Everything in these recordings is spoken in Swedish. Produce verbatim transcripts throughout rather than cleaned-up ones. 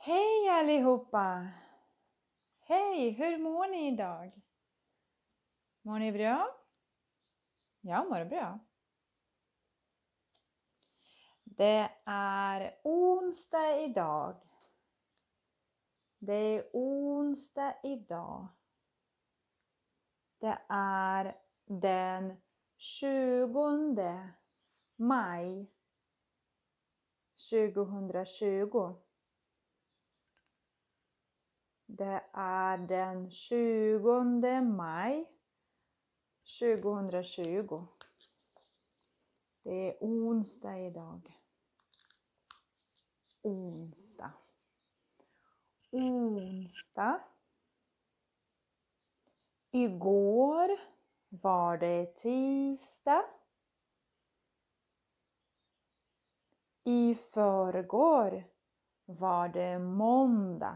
Hej allihopa! Hej, hur mår ni idag? Mår ni bra? Jag mår bra. Det är onsdag idag. Det är onsdag idag. Det är den tjugonde maj tjugohundratjugo. Det är den tjugonde maj tjugohundratjugo. Det är onsdag idag. Onsdag. Onsdag. Igår var det tisdag. I förrgår var det måndag.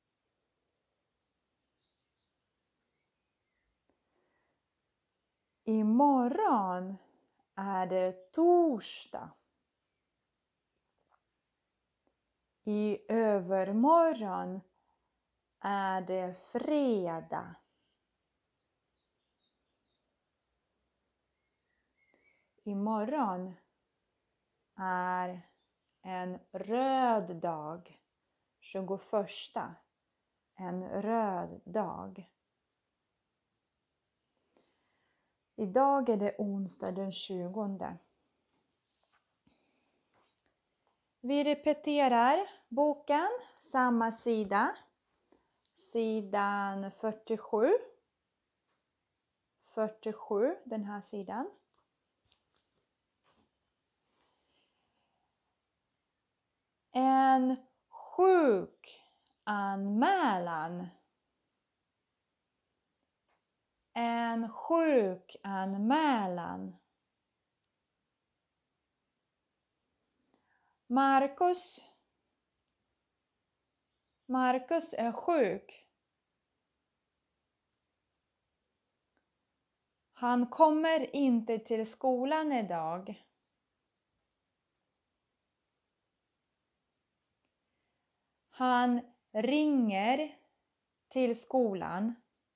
Imorgon är det torsdag. I övermorgon är det fredag. Imorgon är en röd dag. tjugoförsta. En röd dag. Idag är det onsdag den tjugonde. Vi repeterar boken, samma sida. Sidan fyrtiosju. fyrtiosju, den här sidan. En sjukanmälan. En sjukanmälan. Marcus. Marcus är sjuk. Han kommer inte till skolan idag. Han ringer till skolan.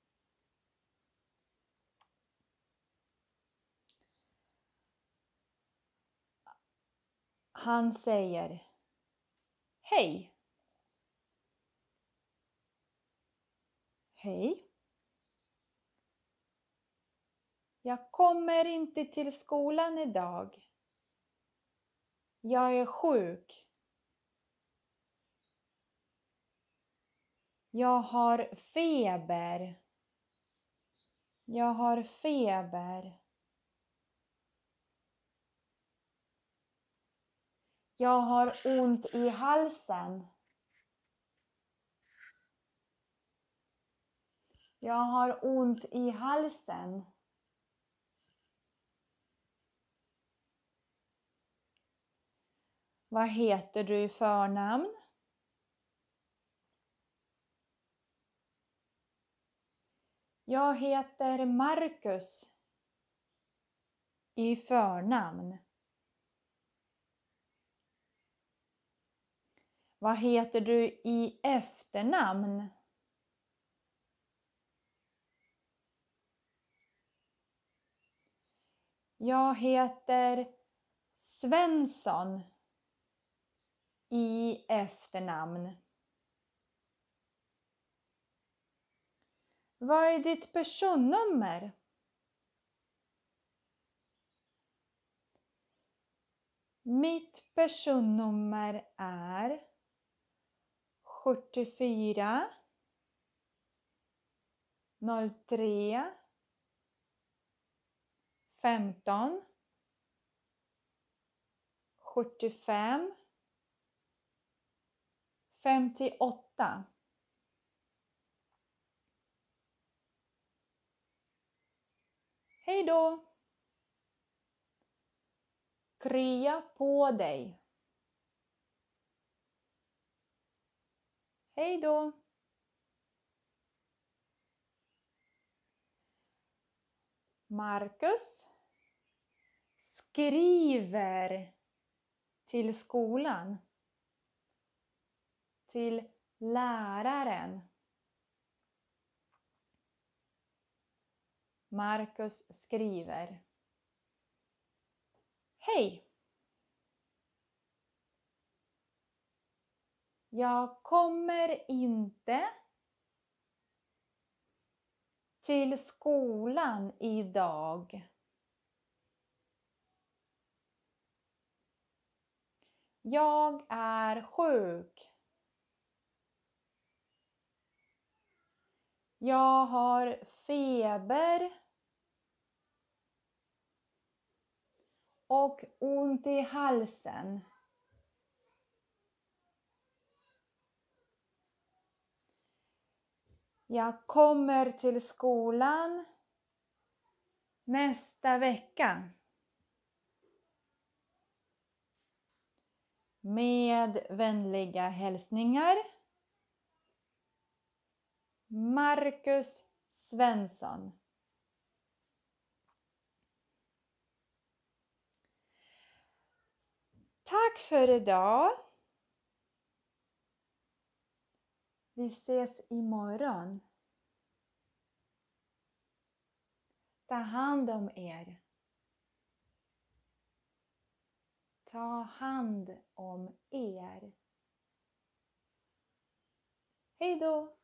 Han säger hej. Hej. Jag kommer inte till skolan idag. Jag är sjuk. Jag har feber. Jag har feber. Jag har ont i halsen. Jag har ont i halsen. Vad heter du i förnamn? Jag heter Marcus i förnamn. Vad heter du i efternamn? Jag heter Svensson i efternamn. Vad är ditt personnummer? Mitt personnummer är sjuttiofyra noll tre femton sjuttiofem femtioåtta. Hej då! Krya på dig. Hej då! Marcus skriver till skolan. Till Läraren. Marcus skriver: Hej! Jag kommer inte till skolan idag. Jag är sjuk. Jag har feber och ont i halsen. Jag kommer till skolan nästa vecka. Med vänliga hälsningar, Marcus Svensson. Tack för idag. Vi ses imorgon. Ta hand om er. Ta hand om er. Hej då!